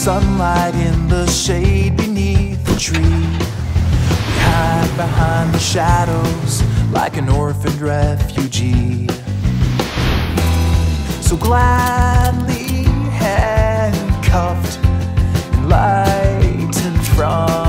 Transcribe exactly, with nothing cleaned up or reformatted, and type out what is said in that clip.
sunlight in the shade beneath the tree. We hide behind the shadows like an orphaned refugee. So gladly handcuffed, enlightened from